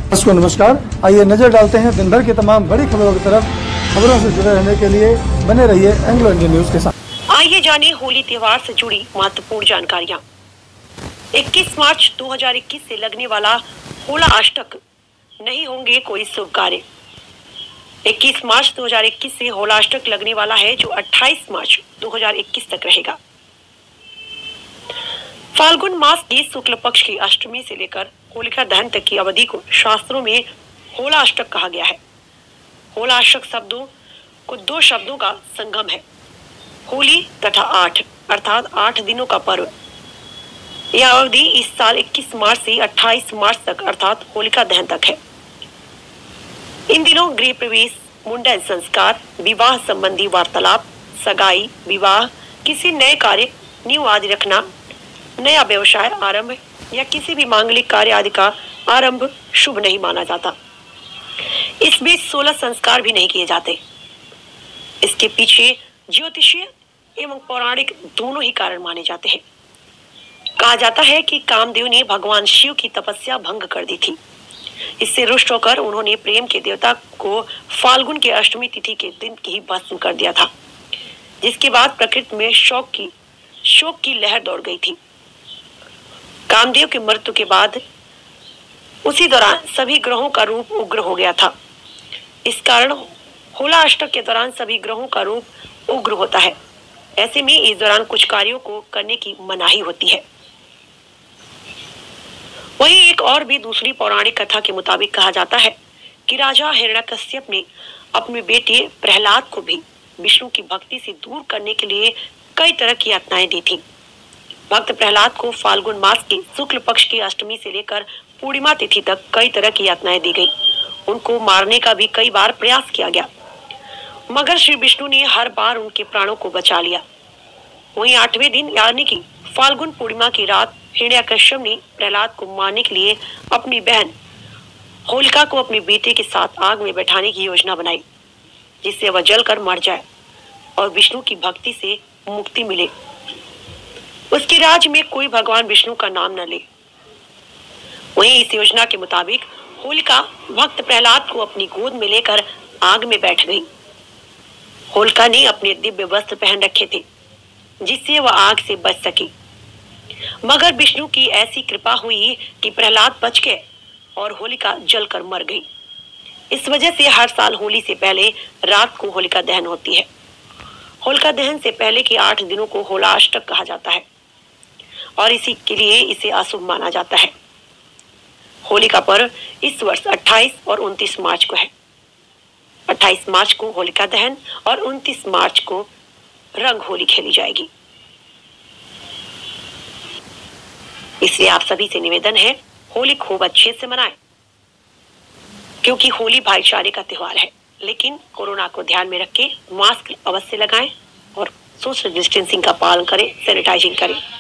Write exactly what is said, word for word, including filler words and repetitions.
दर्शकों नमस्कार, आइए नजर डालते हैं दिन भर की तमाम बड़ी खबरों की तरफ। खबरों से जुड़े रहने के लिए बने रहिए एंग्लो इंडियन न्यूज के साथ। आइए जानिए होली त्योहार से जुड़ी महत्वपूर्ण जानकारियां। इक्कीस मार्च दो हज़ार इक्कीस से लगने वाला होला अष्टक नहीं होंगे कोई शुभ कार्य। इक्कीस मार्च दो हज़ार इक्कीस से होला अष्टक लगने वाला है, जो अट्ठाईस मार्च दो हज़ार इक्कीस तक रहेगा। फाल्गुन मास की शुक्ल पक्ष की अष्टमी से लेकर होलिका दहन तक की अवधि को शास्त्रों में होला अष्टक कहा गया है। होला अष्टक शब्दों को दो शब्दों का संगम है, होली तथा आठ, अर्थात आठ दिनों का पर्व। यह अवधि इस साल इक्कीस मार्च से अट्ठाईस मार्च तक अर्थात होलिका दहन तक है। इन दिनों गृह प्रवेश, मुंडन संस्कार, विवाह संबंधी वार्तालाप, सगाई, विवाह, किसी नए कार्य, नींव आदि रखना, नया व्यवसाय आरंभ या किसी भी मांगलिक कार्य आदि का आरंभ शुभ नहीं माना जाता। इस बीच सोलह संस्कार भी नहीं किए जाते। इसके पीछे ज्योतिषीय एवं पौराणिक दोनों ही कारण माने जाते हैं। कहा जाता है कि कामदेव ने भगवान शिव की तपस्या भंग कर दी थी। इससे रुष्ट होकर उन्होंने प्रेम के देवता को फाल्गुन के अष्टमी तिथि के दिन ही भस्म कर दिया था, जिसके बाद प्रकृति में शोक की शोक की लहर दौड़ गई थी। कामदेव की मृत्यु के बाद उसी दौरान सभी ग्रहों का रूप उग्र हो गया था। इस कारण होला अष्टक के दौरान सभी ग्रहों का रूप उग्र होता है। ऐसे में इस दौरान कुछ कार्यों को करने की मनाही होती है। वहीं एक और भी दूसरी पौराणिक कथा के मुताबिक कहा जाता है कि राजा हिरण्यकश्यप ने अपने बेटे प्रहलाद को भी विष्णु की भक्ति से दूर करने के लिए कई तरह की यातनाएं दी थी। भक्त प्रहलाद को फाल्गुन मास की शुक्ल पक्ष की अष्टमी से लेकर पूर्णिमा तिथि तक कई तरह की यातनाएं दी गई। उनको मारने का भी कई बार प्रयास किया गया, मगर श्री विष्णु ने हर बार उनके प्राणों को बचा लिया। वहीं आठवें दिन यानी कि फाल्गुन पूर्णिमा की रात हिरण्यकश्यप ने प्रहलाद को मारने के लिए अपनी बहन होलिका को अपने बेटे के साथ आग में बैठाने की योजना बनाई, जिससे वह जलकर मर जाए और विष्णु की भक्ति से मुक्ति मिले। उसके राज्य में कोई भगवान विष्णु का नाम न ले। वहीं इस योजना के मुताबिक होलिका भक्त प्रहलाद को अपनी गोद में लेकर आग में बैठ गई। होलिका ने अपने दिव्य वस्त्र पहन रखे थे, जिससे वह आग से बच सकी, मगर विष्णु की ऐसी कृपा हुई कि प्रहलाद बच गए और होलिका जलकर मर गई। इस वजह से हर साल होली से पहले रात को होलिका दहन होती है। होलिका दहन से पहले के आठ दिनों को होला अष्टक कहा जाता है और इसी के लिए इसे अशुभ माना जाता है। होली का पर्व इस वर्ष अट्ठाईस और उनतीस मार्च को है। अट्ठाईस मार्च को होलिका दहन और उनतीस मार्च को रंग होली खेली जाएगी। इसलिए आप सभी से निवेदन है, होली खूब अच्छे से मनाएं, क्योंकि होली भाईचारे का त्योहार है। लेकिन कोरोना को ध्यान में रख के मास्क अवश्य लगाएं और सोशल डिस्टेंसिंग का पालन करें, सैनिटाइजिंग करें।